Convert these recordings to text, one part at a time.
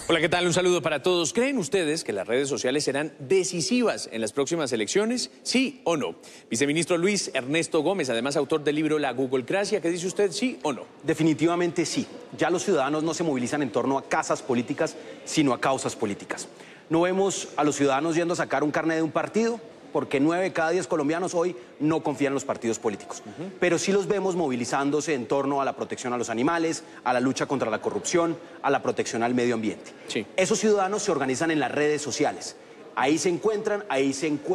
Hola, ¿qué tal? Un saludo para todos. ¿Creen ustedes que las redes sociales serán decisivas en las próximas elecciones? ¿Sí o no? Viceministro Luis Ernesto Gómez, además autor del libro La Googlecracia, ¿qué dice usted? ¿Sí o no? Definitivamente sí. Ya los ciudadanos no se movilizan en torno a casas políticas, sino a causas políticas. No vemos a los ciudadanos yendo a sacar un carnet de un partido, porque 9 de cada 10 colombianos hoy no confían en los partidos políticos. Pero sí los vemos movilizándose en torno a la protección a los animales, a la lucha contra la corrupción, a la protección al medio ambiente. Sí. Esos ciudadanos se organizan en las redes sociales. Ahí se encuentran, ahí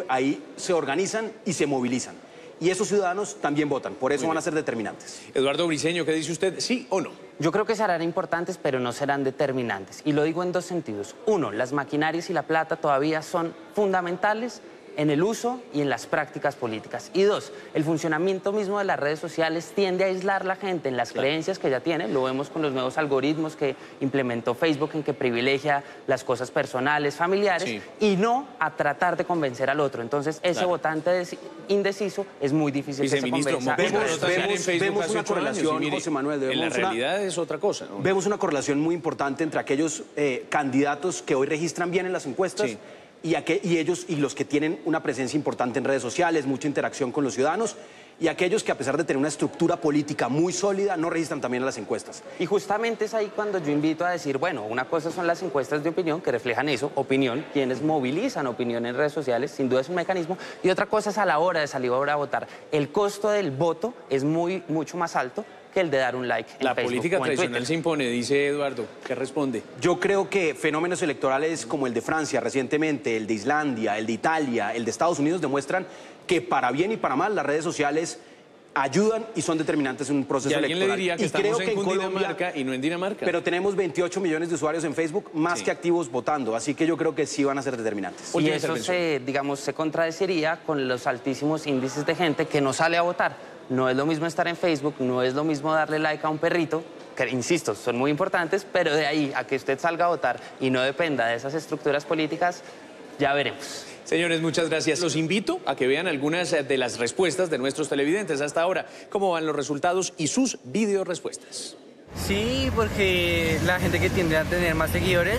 se organizan y se movilizan. Y esos ciudadanos también votan, por eso van a ser determinantes. Eduardo Briceño, ¿qué dice usted? ¿Sí o no? Yo creo que serán importantes, pero no serán determinantes. Y lo digo en dos sentidos. Uno, las maquinarias y la plata todavía son fundamentales en el uso y en las prácticas políticas. Y dos, el funcionamiento mismo de las redes sociales tiende a aislar a la gente en las creencias que ya tiene. Lo vemos con los nuevos algoritmos que implementó Facebook, en que privilegia las cosas personales, familiares, y no a tratar de convencer al otro. Entonces, ese votante indeciso es muy difícil que se convenza. Vemos una correlación, José Manuel. En la realidad es otra cosa, ¿no? Vemos una correlación muy importante entre aquellos candidatos que hoy registran bien en las encuestas, sí, y ellos y los que tienen una presencia importante en redes sociales, mucha interacción con los ciudadanos, y aquellos que a pesar de tener una estructura política muy sólida no registran también en las encuestas. Y justamente es ahí cuando yo invito a decir, bueno, una cosa son las encuestas de opinión que reflejan eso, opinión, quienes movilizan opinión en redes sociales, sin duda es un mecanismo, y otra cosa es a la hora de salir a votar. El costo del voto es mucho más alto que el de dar un like en La Facebook política o en tradicional Twitter. se impone, dice Eduardo. ¿Qué responde? Yo creo que fenómenos electorales como el de Francia recientemente, el de Islandia, el de Italia, el de Estados Unidos demuestran que para bien y para mal las redes sociales ayudan y son determinantes en un proceso ¿Y alguien electoral. le diría que estamos en Cundinamarca y no en Dinamarca? Pero tenemos 28 millones de usuarios en Facebook, más que activos votando, así que yo creo que sí van a ser determinantes. Y eso se contradeciría con los altísimos índices de gente que no sale a votar. No es lo mismo estar en Facebook, no es lo mismo darle like a un perrito, que insisto, son muy importantes, pero de ahí a que usted salga a votar y no dependa de esas estructuras políticas, ya veremos. Señores, muchas gracias. Los invito a que vean algunas de las respuestas de nuestros televidentes hasta ahora, cómo van los resultados y sus video respuestas. Sí, porque la gente que tiende a tener más seguidores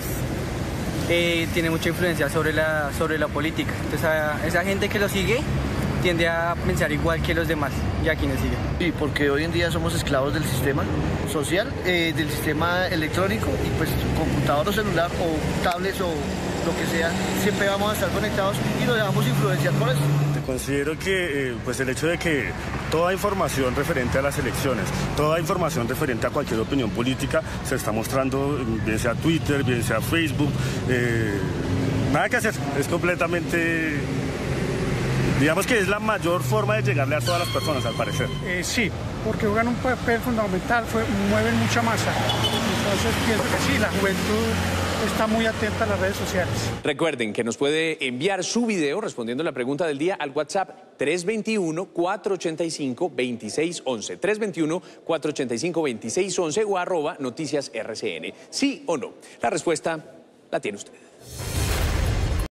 tiene mucha influencia sobre la política. Entonces, esa gente que lo sigue tiende a pensar igual que los demás y a quienes siguen. Sí, porque hoy en día somos esclavos del sistema social, del sistema electrónico, y pues computador o celular o tablets o lo que sea, siempre vamos a estar conectados y nos dejamos influenciar por eso. Considero que pues el hecho de que toda información referente a las elecciones, toda información referente a cualquier opinión política se está mostrando, bien sea Twitter, bien sea Facebook, nada que hacer, es completamente... Digamos que es la mayor forma de llegarle a todas las personas, al parecer. Sí, porque juegan un papel fundamental, mueven mucha masa. Entonces pienso que sí, la juventud está muy atenta a las redes sociales. Recuerden que nos puede enviar su video respondiendo a la pregunta del día al WhatsApp 321-485-2611. 321-485-2611 o @noticiasrcn. ¿Sí o no? La respuesta la tiene usted.